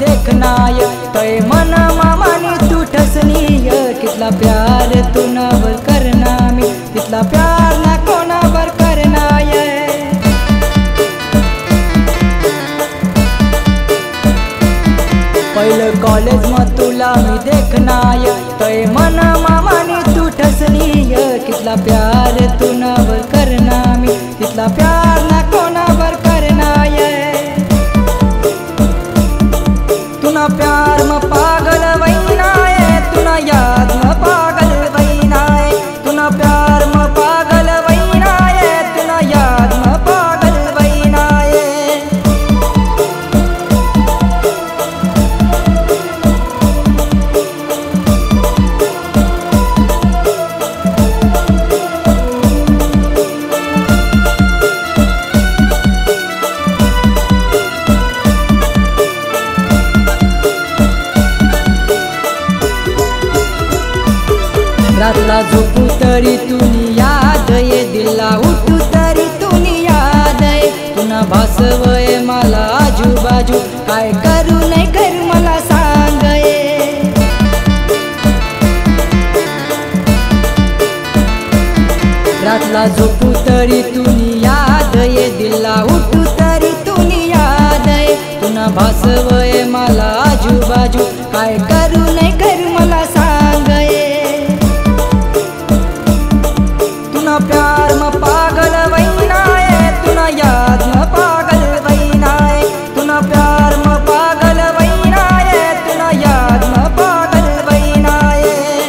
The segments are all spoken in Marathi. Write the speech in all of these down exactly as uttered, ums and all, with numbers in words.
देखनाय तय मन मामानी तू ठसनीय कितला प्यार तू नावर करना मी कितला प्यार ना कोणावर करनाय पहिलं कॉलेज म तुला मी देखनाय तय मन मामानी तू ठसनीय कितला प्यार तू नावर करना मी कितला प्यार ना कोणावर करनाय तुना प्यार म पागल वैनाय तुना याद म पागल वैनाय तुना प्यार म पागल वैनाय तुना याद म पागल वैनाय रातला झोपू तरी तुनी याद ये दिला उठू तरी तुनी याद ये तुना भासवय मला आजूबाजू काय करू नाही कर मला सांग ये रातला झोपू तरी तुनी याद ये दिला उठू तरी तुनी याद ये तुना भासवय मला आजूबाजू काय करू नाही कर मला सांग ये तुना प्यार म पागल वैनाय तुना याद म पागल वैनाय तुना प्यार म पागल वैनाय तुना याद म पागल वैनाय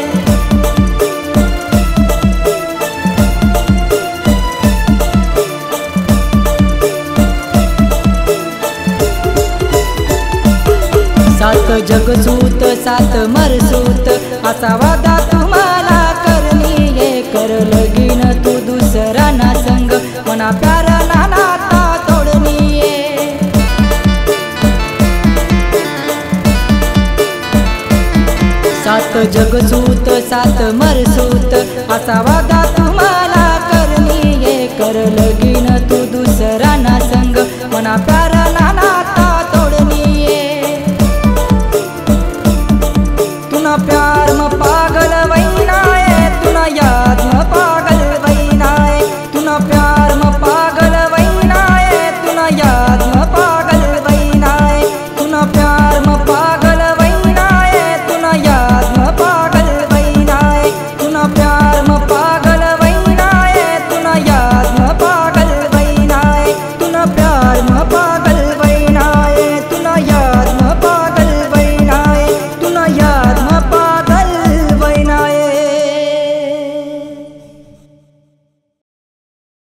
सात जगसूत सात मरसूत असा वादा तुम्हाला करनीये कर लगीन तू दुसरा ना संग मना प्यार ना नाता तोडनीये सात जगसूत सात मरसूत असा वादा तुम्हाला करनीये कर लगीन तू दुसरा ना संग मना प्यार ना